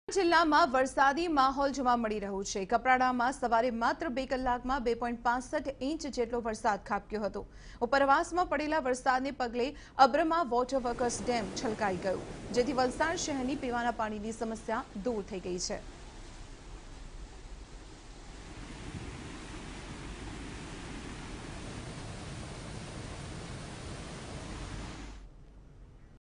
જિલ્લામાં વરસાદી માહોલ જોવા મળી રહ્યો છે। કપરાડામાં સવારે માત્ર 2 કલાકમાં 2.65 ઇંચ જેટલો વરસાદ ખાબક્યો હતો। ઉપરવાસમાં પડેલા વરસાદને પગલે અબ્રમા વોટર વર્કસ ડેમ છલકાઈ ગયો, જેથી વલસાડ શહેરની પીવાના પાણીની સમસ્યા દૂર થઈ ગઈ છે।